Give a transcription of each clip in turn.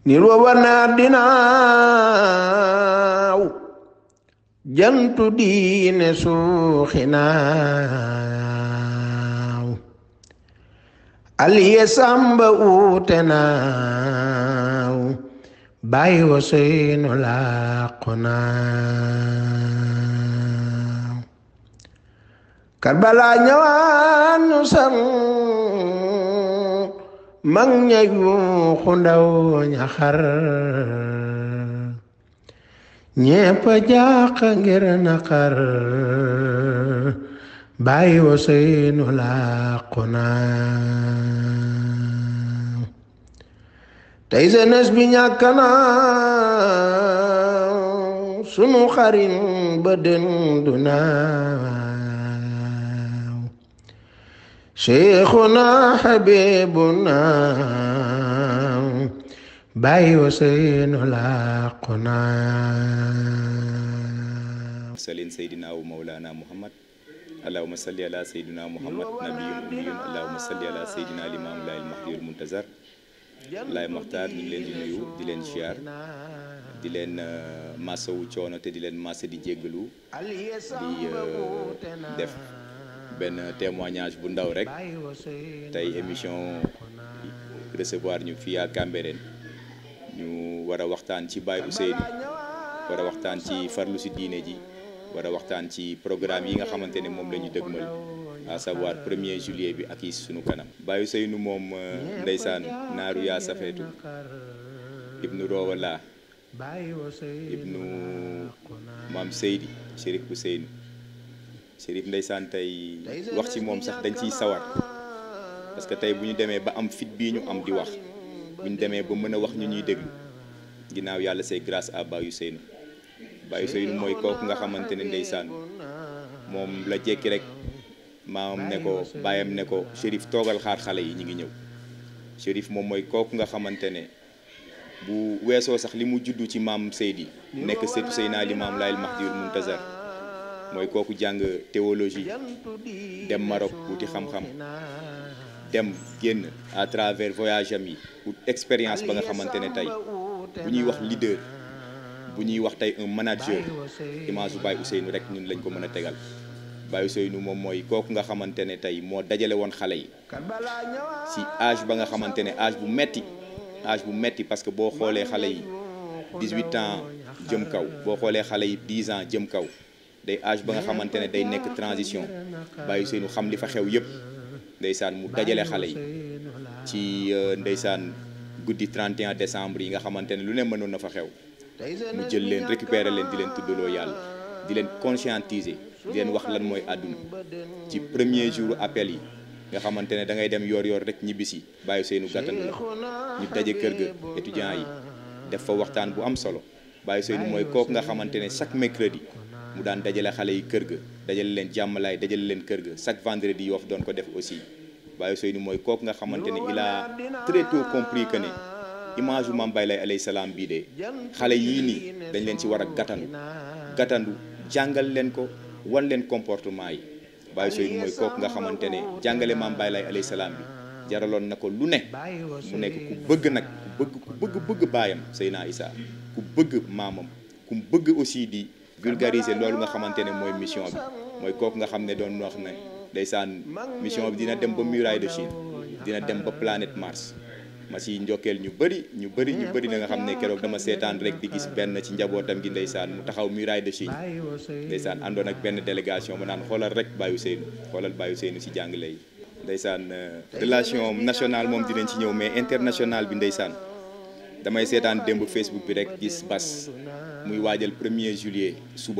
nir wa wanaat dinaaw jantu diine suuxinaaw aliye samba uute naaw baay wa seynu làqu naaw Karbala ñëwaan ñu sang mag ña yuuxu ndaw ña xar ñépp jàq ngir naqar baay wa seynu làqu naaw tey jeunesse bi ñàkk na sunu xarin ba dëndu naaw Cheikhuna Habibuna baay wa seynu làqu naaw salin seydina wa mawlana muhammad allahumma salli ala seydina muhammad nabiyun ummiyun allahumma salli ala seydina limam lail mahdiyul muntazar laay maxtaar ñu ngi leen di nuyu di leen siyaar di leen masawu coono te di leen massa di jéggalu di def benn témoignage bu ndaw rek tey émission recevoir ñu fii à Cambérène ñu war a waxtaan ci Baye Ousseynou war a waxtaan ci farlu si diine ji war a waxtaan ci programme yi nga xamante ne moom la ñu dëgmal à savoir 1er juillet bi ak yi sunu kanam. Baye Ousseynou moom ndeysaan naaru yaa safeetu ibnu Rowala ibnu maam Seydi Chérif Ousseynou Chérif ndeysaan tey wax ci moom sax dañ ciy sawar parce que tey bu ñu demee ba am fit bii ñu am di wax bu ñu demee ba mën a wax ñu ñuy déglu ginnaaw yàlla c'est grâce à Baye Ousseynou. Baye Ousseynou mooy kooku nga xamante ne ndeysaan moom la jekki rek maamam ne ko baayam ne ko Chérif toogal xaar xale yi ñu ngi ñëw Chérif moom mooy kooku nga xamante ne bu weesoo sax li mu juddu ci maam Seydi nekk seetu Seydina Limaam Laayil Mahdiyul Muntazar mooy kooku jàng théologie dem Maroc wuti xam-xam dem génn à travers voyage am yi ou expérience ba nga xamante ne tey bu ñuy wax leader bu ñuy wax tey un manager image bu Baye Ousseynou rek ñun lañ ko mën a tegal Baye Ousseynou moom mooy kooku nga xamante ne tey moo dajale woon xale yi si âge ba nga xamante ne âge bu metti parce que boo xoolee xale yi 18 ans jëm kaw boo xoolee xale yi 10 ans jëm kaw day âge ba nga xamante ne day nekk transition Baye Ousseynou xam li fa xew yëpp ndeysaan mu dajale xale yi ci ndeysaan guddi 31 décembre yi nga xamante ne lu ne mënoon na fa xew mu jël leen récupérer leen di leen tuddaloo yàlla di leen conscientiser di leen wax lan mooy àdduna ci premier jour appel yi nga xamante ne da ngay dem yor rek ñibbisi Baye Ousseynou gàttandu la ñu daje kër ga étudiants yi def fa waxtaan bu am solo Baye Ousseynou mooy kooku nga xamante ne chaque mercredi mu daan dajale xale yi kër ga dajale leen jàmmalaay dajale leen kër ga chaque vendredi Yoff doon ko def aussi Baye Ousseynou mooy kooku nga xamante ne il a très tôt compris que ne image bu Mame Baye Laye alayhi salaam bii de xale yii nii dañ leen ci war a gàttandu jàngal leen ko wan leen comportement yi Baye Ousseynou mooy kooku nga xamante ne jàngale Mame Baye Laye alayhi salaam bi jaraloon na ko lu ne mu nekk ku bëgg nag ku bëgg baayam Seydina Issa ku bëgg maamam ku bëgg aussi di vulgariser loolu nga xamante ne mooy mission bi mooy kooku nga xam ne doon wax ne ndeysaan mission bi dina dem ba muraille de Chine dina dem ba planète Mars ma si njokkeel ñu bëri na nga xam ne keroog dama seetaan rek di gis benn ci njabootam gi ndeysaan mu taxaw muraille de Chine ndeysaan àndoon ak benn délégation ma naan xoolal rek Baye Ousseynou si jàngale yi ndeysaan relation nationale moom dinañ ci ñëw mais international bi ndeysaan damay seetaan démb Facebook bi rek gis Bas muy waajal 1er juillet suba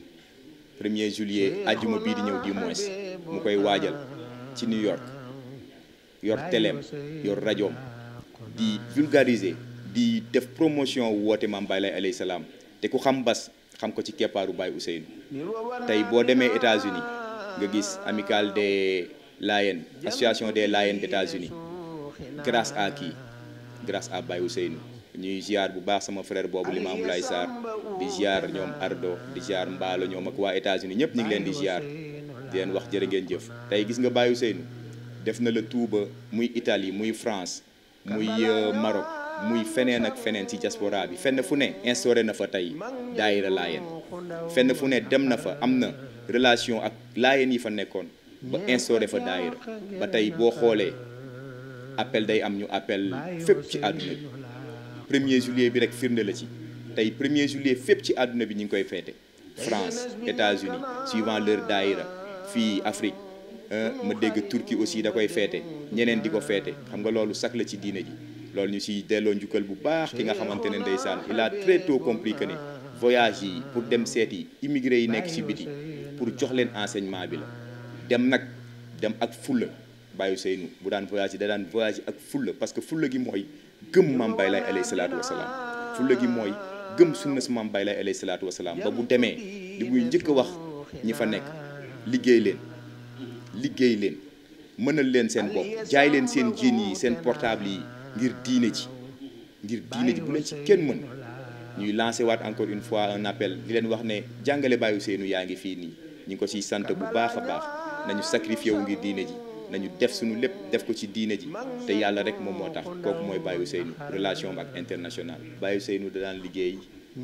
1er juillet ajjuma bii di ñëw du moins mu koy waajal ci New York yor téléem yor rajoom di vulgariser di def promotion woote Mame Baye Laye alayhi salaam te ku xam Bas xam ko ci keppaaru Baye Ousseynou tey boo demee États-Unis nga gis amicale des Layènes association des Layènes d'États-Unis grâce à qui grâce à Baye Ousseynou ñuy ziar bu baax sama frère boobu Limamou Laye Sarr di ziar ñoom Ardo di ziar Mbaalo ñoom ak waa États-Unis ñëpp ñu ngi leen di ziar di leen wax jërë ngeen jëf tey gis nga Baye Ousseynou def na la tout ba muy Italie muy France muy Maroc muy feneen ak feneen ci diaspora bi fenn fu ne instauré na fa tey daayira laayeen fenn fu ne dem na fa am na relation ak laayeen yi fa nekkoon ba instauré fa daayira ba tey boo xoolee appel day am ñu appel fépp ci àdduna bi 1er juillet bi rek firnde la ci tey 1er juillet fépp ci àdduna bi ñu ngi koy feete France États-Unis suivant leur daayira fii Afrique ma dégg Turquie aussi da koy feete ñeneen di ko feete xam nga loolu sax la ci diine ji loolu ñu si delloo njukkal bu baax ki nga xamante ne ndeysaan il a très tôt compris que ne voyage yi pour dem seeti immigré yi nekk ci biti pour jox leen enseignement bi la dem ak fulla Baye Ousseynou bu daan voyage yi da daan voyage ak fulla parce que fulla gi mooy gëm Maam Baye Laye alayhi salaatu wasalaam fulla gi mooy gëm sunna si Maam Baye Laye alayhi salaatu wasalaam ba bu demee li muy njëkk a wax ñi fa nekk liggéey leen mënal leen seen bopp jaay leen seen jën yi seen portable yi ngir diine ji bu leen ci kenn mën ñuy lancé waat encore une fois un appel di leen wax ne jàngale Baye Ousseynou yaa ngi fii nii ñu ngi ko ciy sant bu baax a baax nañu sacrifié wu ngir diine ji nañu def suñu lépp def ko ci diine ji te yàlla rek moom moo tax kooku mooy Baye Ousseynou relation ak international Baye Ousseynou da daan liggéey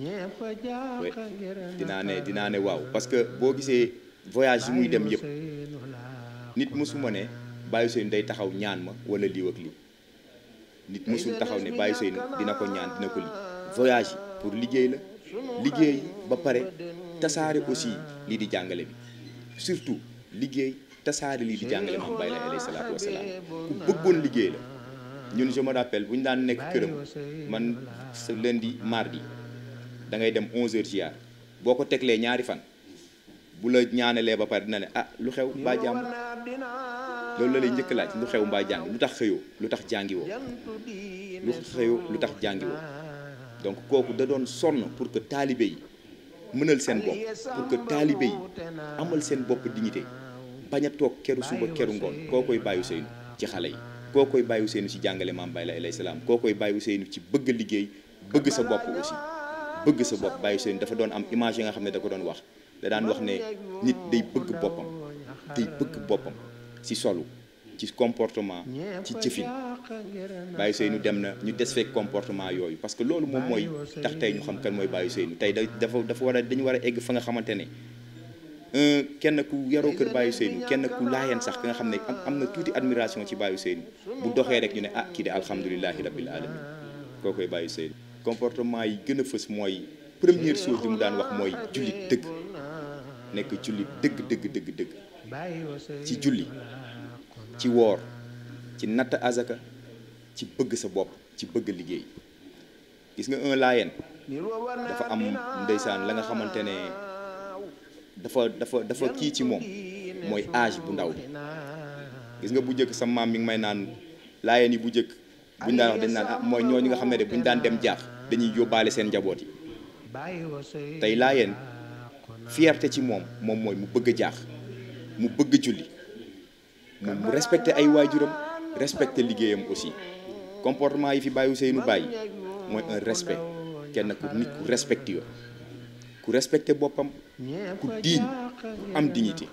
dinaa ne waaw parce que boo gisee voyage yi muy dem yëpp nit mësuma ne Baye Ousseynou day taxaw ñaan ma wala lii ak lii nit mësul taxaw ne Baye Ousseynou dina ko ñaan dina ko lii voyage yi pour liggéey la liggéey ba pare tasaare aussi lii di jàngale bi surtout liggéey tasaare lii di jàngale Maam Baye Laye alayhi salaatu wasalaam ku bëggoon liggéey la ñun je me rappelle bu ñu daan nekk këram man sa lundi mardi da ngay dem 11h ziar boo ko teglee ñaari fan bu la ñaanalee ba pare dina ne ah lu xew mbaa jàmm loolu la lay njëkk laaj lu xew mbaa jàng lu tax xëyoo lu tax jàngiwoo lu tax jàngiwoo donc kooku da doon sonn pour que taalibe yi mënal seen bopp pour que taalibe yi amal seen bopp dignité bañ a toog keru suba keru ngoon koo koy Baye Ousseynou ci xale yi koo koy Baye Ousseynou ci jàngale Maam Baye Laye alayhi salaam koo koy Baye Ousseynou ci bëgg liggéey bëgg sa bopp aussi bëgg sa bopp Baye Ousseynou dafa doon am image yi nga xam ne da ko doon wax da daan wax ne nit day bëgg boppam ci solu ci comportement ci jëfin Baye Ousseynou dem na ñu des fekk comportement yooyu parce que loolu moom mooy tax tey ñu xam kan mooy Baye Ousseynou tey dafa war a dañu war a egg fa nga xamante ne kenn ku yaroo kër Baye Ousseynou kenn ku laayeen sax ka nga xam ne am na tuuti admiration ci Baye Ousseynou bu doxee rek ñu ne ah kii de alhamdulilahi rabbil alamin koo koy Baye Ousseynou comportement yi gën a fës mooy première chose bi mu daan wax mooy jullit dëgg nekk jullit dëgg ci julli ci woor ci natt azaka ci bëgg sa bopp ci bëgg liggéey gis nga un laayeen dafa am ndeysaan la nga xamante ne dafa kii ci moom mooy âge bu ndaw bi gis nga bu njëkk sa maam mi ngi may naan laayeen yi bu njëkk buñ daan wax dañ naan ah mooy ñooñu nga xam ne de buñ daan dem jaax dañuy yóbbaale seen njaboot yi tey laayeen fierté ci moom mooy mu bëgg a jaax mu bëgg julli mu respecté ay waajuram respecté liggéeyam aussi comportement yi fi Baye Ousseynou bàyyi mooy un respect kenn ku nit ku respecté ku respecté boppam ku diiñ am dignité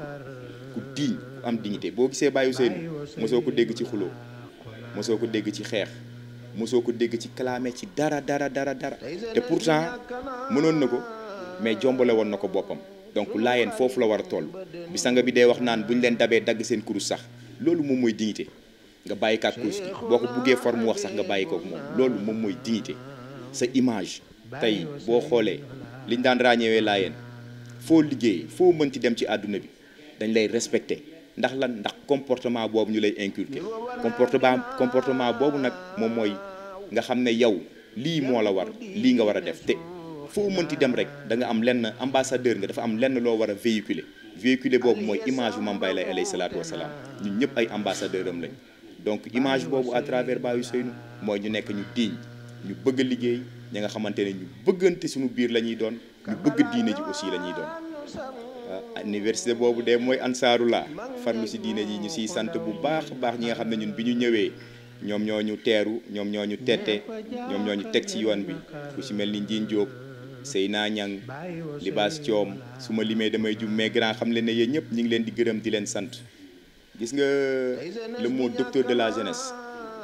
boo gisee Baye Ousseynou mosoo ko dégg ci xuloo mosoo ko dégg ci xeex mosoo ko dégg ci clamé ci dara te pourtant mënoon na ko mais jombale woon na ko boppam donc laayeen foofu la war a toll bi sanga bi dee wax naan bu ñu leen dabee dagg seen kurus sax loolu moom mooy dignité nga bàyyi kaak kurus gi boo ko buggee forme wax sax nga bàyyi kook moom loolu moom mooy dignité sa image tey boo xoolee liñ daan ràññeewee laayeen foo liggéey foo mënti dem ci àdduna bi dañ lay respecté ndax lan ndax comportement boobu ñu lay inculquer comportement boobu nag moom mooy nga xam ne yow lii moo la war lii nga war a def te foo mënti dem rek da nga am lenn ambassadeur nga dafa am lenn loo war a véhiculer boobu mooy image bu Mame Baye Laye alayhi salaatu wasalaam ñun ñëpp ay ambassadeur am lañ donc image boobu à travers Baye Ousseynou mooy ñu nekk ñu diiñ ñu bëgg a liggéey ñi nga xamante ne ñu bëggante suñu biir la ñuy doon ñu bëgg diine ji aussi la ñuy doon université boobu de mooy Ansaarullah farlu si diine ji ñu siy sant bu baax a baax ñi nga xam ne ñun bi ñu ñëwee ñoom ñoo ñu teeru ñoom ñoo ñu tette ñoom ñoo ñu teg ci yoon bi ku si mel ni Ndiine Diop Seyna Niang Libaas Thiom su ma limee damay jum mais grand xam leen ne yéen ñëpp ñu ngi leen di gërëm di leen sant gis nga le mot docteur de la jeunesse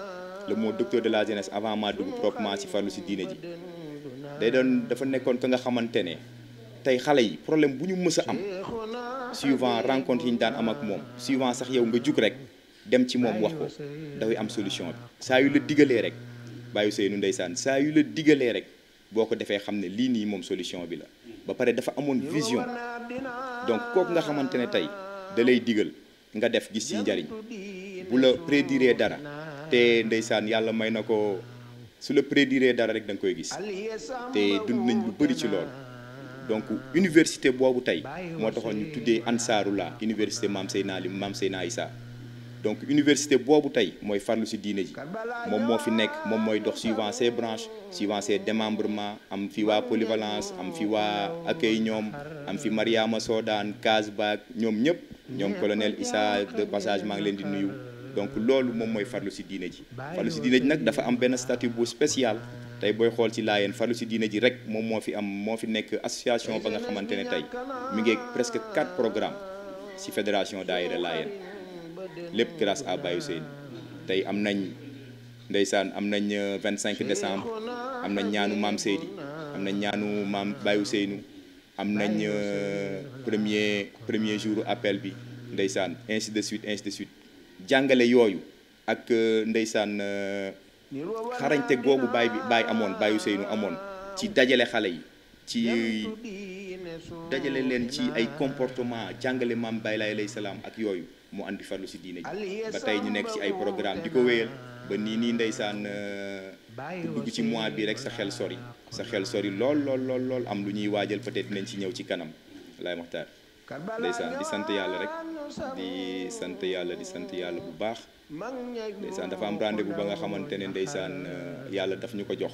le mot docteur de la jeunesse avant maa dugg proprement ci farlu si diine ji dafa nekkoon ka nga xamante ne tey xale yi problème bu ñu mës a am suivant rencontre yi ñu daan am ak moom suivant sax yow nga jug rek dem ci moom wax ko dafay am solution bi saa yu la digalee rek bàyyi Seynu ndeysaan saa yu la digalee rek boo ko defee xam ne lii nii moom solution bi la ba pare dafa amoon vision donc kooku nga xamante ne tey da lay digal nga def gis ci njariñ bu la prédire dara te ndeysaan yàlla may na ko su la prédire dara rek da nga koy gis te dund nañ lu bëri ci lool donc université boobu tey moo taxoon ñu tuddee Ansaarullah université Maam Seyna Issa donc université boobu tey mooy farlu si diine ji moom moo fi nekk moom mooy dox suivant ses branches suivant ses démembrements am fi waa polyvalence am fi waa accueil ñoom am fi Mariama Sodane Kasbak ñoom ñëpp ñoom colonel Issa de passage maa ngi leen di nuyu donc loolu moom mooy farlu si diine ji nag dafa am benn statut bu spécial tey booy xool ci Laayeen farlu si diine ji rek moom moo fi nekk association ba nga xamante ne tey mi ngi presque 4 programmes si fédération daayira Laayeen lépp grâce à Baye Ousseynou tey am nañ ndeysaan am nañ 25 décembre am nañ ñaanu maam Seydi am nañ ñaanu maam Baye Ousseynou am nañ premier jour appel bi ndeysaan ainsi de suite jàngale yooyu ak ndeysaan xarañte googu Baye amoon Baye Ousseynou amoon ci dajale xale yi ci dajale leen ci ay comportement jàngale maam Baye alayhi salaam ak yooyu mu andi farlu si diine ji ba tey ñu nekk ci ay programme di ko wéyal ba nii ndeysaan dugg ci mois bi rek sa xel sori lool am lu ñuy waajal peut-être dinañ ci ñëw ci kanam laay maxtaar ndeysaan di sant yàlla rek di sant yàlla bu baax ndeysaan dafa am rendez-vous ba nga xamante ne ndeysaan yàlla daf ñu ko jox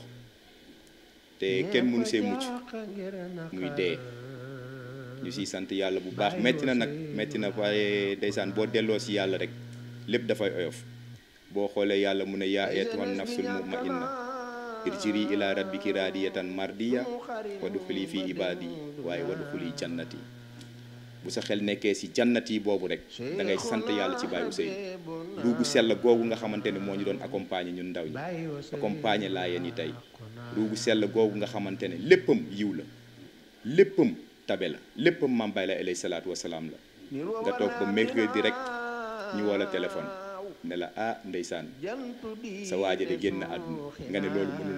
te kenn mënu see mucc muy dee ñu siy sant yàlla bu baax metti na waaye ndeysaan boo delloo si yàlla rek lépp dafay oyof boo xoolee yàlla mu ne yaa ayyatuhan nafsul mutma'inna irji'i ila rabbiki radiyatan mardiya wadxuli fi ibadi waaye wadxuli jannati bu sa xel nekkee si jannati boobu rek da ngay sant yàlla ci Baye Ousseynou ruugu sell googu nga xamante ne moo ñu doon accompagner ñun ndaw ñi accompagner Laayeen yi tey ruugu sell googu nga xamante ne léppam yiw la léppam tabe la léppam maam Baye la alayhi salaatu wasalaam la nga toog ba mercredi rek ñu woo la téléphone ne la ndeysaan sa waaja de génn àdduna nga ne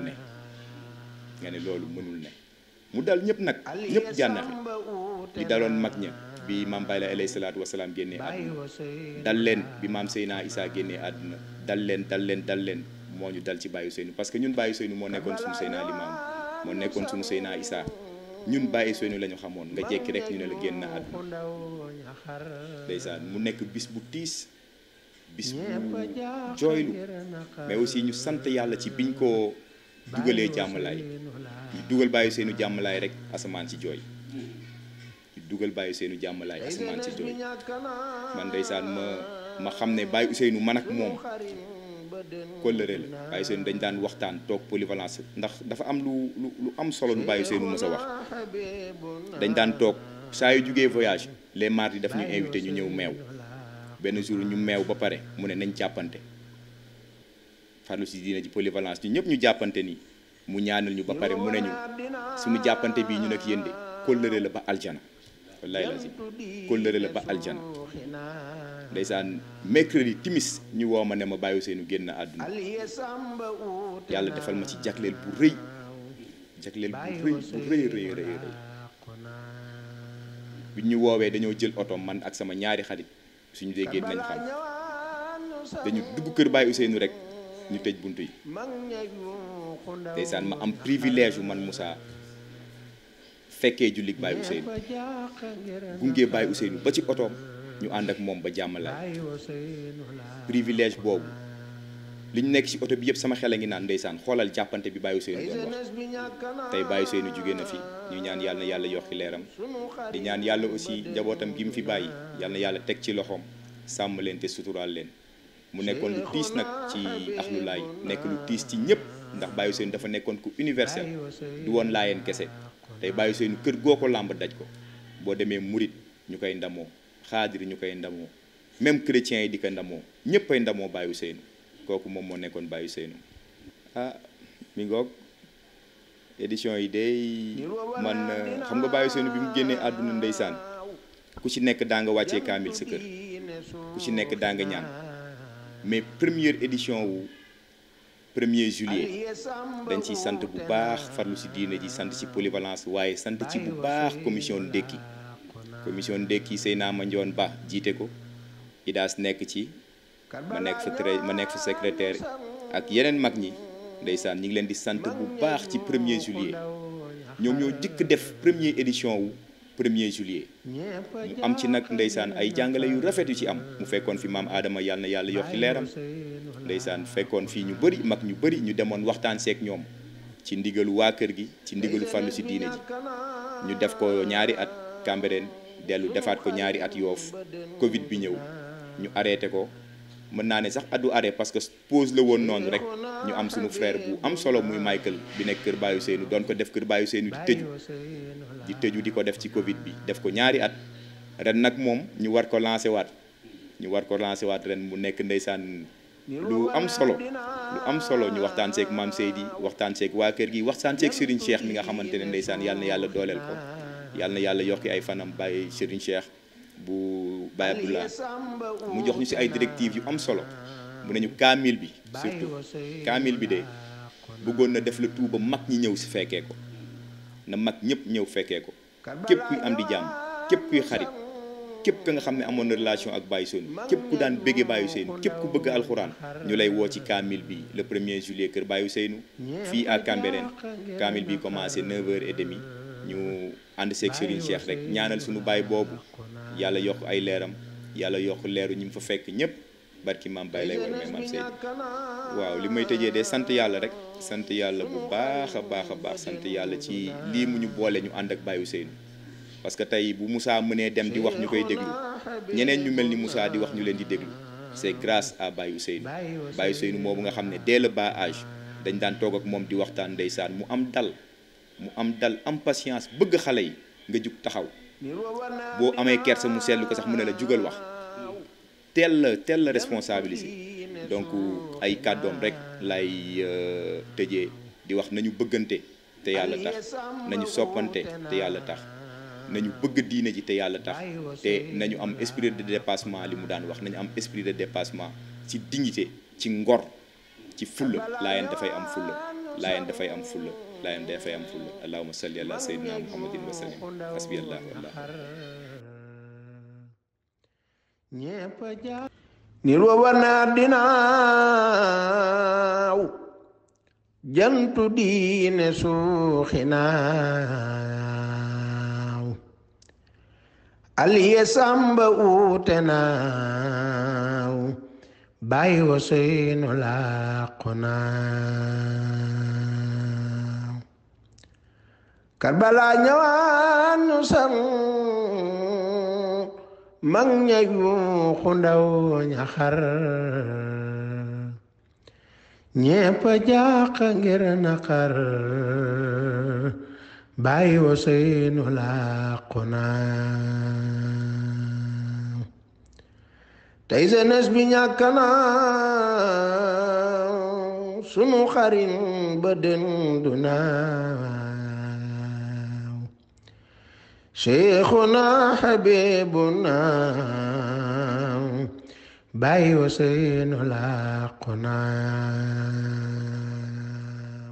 loolu mënul ne mu dal ñëpp nag ñëpp jànnaxi li daloon mag ña bi maam Baye la alayhi salaatu wasalaam génnee àdduna dal leen bi maam Seyna Issa génnee àdduna dal leen moo ñu dal ci Baye Ousseynou parce que ñun Baye Ousseynou moo nekkoon suñu Seyna Limam moo nekkoon suñu Seyna Issa ñun Baye Ousseynou la ñu xamoon nga jekki rek ñu ne la génn àdduna ndeysaan mu nekk bis bu tiis bis bu jooylu mais aussi ñu sant yàlla ci biñ ko dugalee jàmmalaay ñu dugal Baye Ousseynou jàmmalaay rek asamaan ci jooy ñu dugal Baye Ousseynou jàmmalaay asamaan ci jooy man ndeysaan ma xam ne Baye Ousseynou man ak moom kóllëre la Baye Ousseynou dañ daan waxtaan toog polyvalence ndax dafa am lu am solo lu Baye Ousseynou mës a wax dañ daan toog saa yu jugee voyage les mardis daf ñu invité ñu ñëw meew benn jour ñu meew ba pare mu ne nañ jàppante farlu si diine ji polyvalence ñu ñëpp ñu jàppante nii mu ñaanal ñu ba pare mu ne ñu suñu jàppante bii ñu nekk yéen de kóllëre la ba aljana wallaay la si kóllëre la ba aljana ndeysaan mercredi timis ñu woo ma ne ma Baye Ousseynou génn àdduna yàlla defal ma ci jagleel bu rëy bi ñu woowee dañoo jël oto man ak sama ñaari xarit suñu déggee dinañ xam dañu dugg kër Baye Ousseynou rek ñu tëj buntu yi ndeysaan ma am privilège yu man Moussa fekkee jullit Baye Ousseynou gungee Baye Ousseynou ba ci otoom ñu ànd ak moom ba jàmmalaay privilège boobu li ñu nekk ci oto bi yëpp sama xel a ngi naan ndeysaan xoolal jàppante bi Baye Ousseynou doon wax tey Baye Ousseynou jóge na fi ñu ñaan yàlla na yàlla yokki leeram di ñaan yàlla aussi njabootam gi mu fi bàyyi yàlla na yàlla teg ci loxoom sàmm leen te suturaal leen mu nekkoon lu tiis nag ci Ahlou Laye nekk lu tiis ci ñëpp ndax Baye Ousseynou dafa nekkoon ku universel du woon Laayeen kese tey Baye Ousseynou kër goo ko làmb daj ko boo demee murit ñu koy ndamoo xaadir ñu koy ndamoo même chrétiens yi di ko ndamoo ñëpp ay ndamoo Baye Ousseynou kooku moom moo nekkoon Baye Ousseynou. Mi ngoog édition yi day man xam nga Baye Ousseynou bi mu génnee àdduna ndeysaan ku ci nekk daa nga wàccee kaamil sa kër ku ci nekk daa nga ñaan mais première édition wu 1er juillet dañ ciy sant bu baax farlu ci diine ji sant ci polyvalence waaye sant ci bu baax commission ndékki Seyna Mandione Ba jiite ko Idaas nekk ci ma nekk fa secrétaire ak yeneen mag ñi ndeysaan ñi ngi leen di sant bu baax ci 1er juillet ñoom ñoo jëkk def première édition wu 1er juillet mu am ci nag ndeysaan ay jàngale yu rafet yu ci am mu fekkoon fi maam Adama yàlla na yàlla yokk ci leeram ndeysaan fekkoon fii ñu bëri mag ñu bëri ñu demoon waxtaan seek ñoom ci ndigalu waa kër gi ci ndigalu farlu ci diine ji ñu def ko ñaari at Cambérène dellu defaat ko ñaari at Yoff Covid bi ñëw ñu arrêté ko mën naa ne sax addu arrêt parce que pause la woon noonu rek ñu am suñu frère bu am solo muy Michael bi nekk kër Baye Ousseynou doon ko def kër Baye Ousseynou di tëju di ko def ci Covid bi def ko ñaari at ren nag moom ñu war ko lancé waat ren mu nekk ndeysaan lu am solo ñu waxtaan seeg maam Seydi waxtaan seeg waa kër gi waxtaan seeg Serigne Cheikh mi nga xamante ne ndeysaan yàlla na yàlla dooleel ko yàlla na yàlla yokki ay fanam bàyyi Serigne Cheikh bu Baye Abdoulaye mu jox ñu ci ay directives yu am solo mu nañu kaamil bi surtout kaamil bi de bëggoon na def la tout ba mag ñi ñëw ci fekkee ko na mag ñëpp ñëw fekkee ko képp kuy am di jàmm képp kuy xarit képp ka nga xam ne amoon na relation ak Baye Ousseynou képp ku daan bëggee Baye Ousseynou képp ku bëgg alxuraan ñu lay woo ci kaamil bi le 1er juillet kër Baye Ousseynou fii à Cambérène kaamil bi commencé 9h30 ñu ànd seeg Serigne Cheikh rek ñaanal suñu baay boobu yàlla yokk ay leeram yàlla yokk leeru ñi mu fa fekk ñëpp barki maam Baye lay war may maam Seydi waaw li may tëjee de sant yàlla rek sant yàlla bu baax a baax sant yàlla ci lii mu ñu boole ñu ànd ak Baye Ousseynou parce que tey bu Moussa mënee dem di wax ñu koy déglu ñeneen ñu mel ni Moussa di wax ñu leen di déglu c'est grâce à Baye Ousseynou moomu nga xam ne dès le bas âge dañ daan toog ak moom di waxtaan ndeysaan mu am dal am patience bëgg xale yi nga jug taxaw boo amee kersa mu seetlu ko sax mu ne la jugal wax teel la responsabilité donc ay kàddoom rek lay tëjee di wax nañu bëggante te yàlla tax nañu soppante te yàlla tax nañu bëgg diine ji te yàlla tax te nañu am esprit de dépassement li mu daan wax nañu am esprit de dépassement ci dignité ci ngor ci fulla laayeen dafay am fulla allahumma salli ala sayyidina muhammadin wa sallim hasbi allah wallah nir wa warna dinaaw jantu diine suuxinaaw aliye samba uutenaaw Baye Ousseynou laqunaaw Karbala ñëwaan ñu sang mag ña yuuxu ndaw ña xar ñépp jàq ngir naqar Baye Ousseynou laqunaaw tey jeunesse bi ñàkk na sunu xarit ba dëndu naaw Cheikhuna Habibuna Baye Ousseynou laqunaaw